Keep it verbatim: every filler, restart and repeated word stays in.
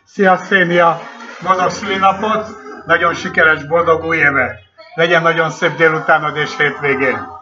Szia Szénia! Boldog szülinapot, nagyon sikeres, boldog új évet! Legyen nagyon szép délutánod és hétvégén!